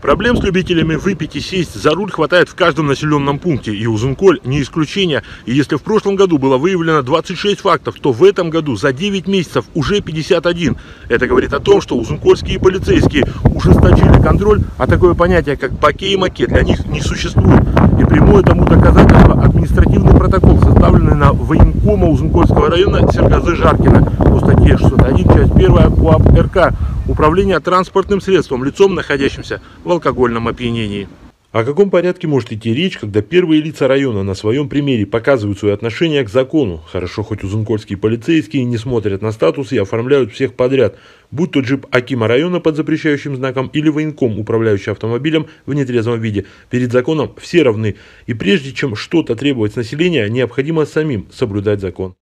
Проблем с любителями выпить и сесть за руль хватает в каждом населенном пункте, и Узунколь не исключение. И если в прошлом году было выявлено 26 фактов, то в этом году за 9 месяцев уже 51. Это говорит о том, что узункольские полицейские ужесточили контроль, а такое понятие, как баке и маке, для них не существует. И прямое тому доказательство — административный протокол, составленный на военкома Узункольского района Сергазы Жаркина по статье 601, часть 1 КоАП РК «Управление транспортным средством лицом, находящимся в алкогольном опьянении». О каком порядке может идти речь, когда первые лица района на своем примере показывают свое отношение к закону? Хорошо, хоть узункольские полицейские не смотрят на статус и оформляют всех подряд, будь то джип акима района под запрещающим знаком или военком, управляющий автомобилем в нетрезвом виде. Перед законом все равны, и прежде чем что-то требовать с населения, необходимо самим соблюдать закон.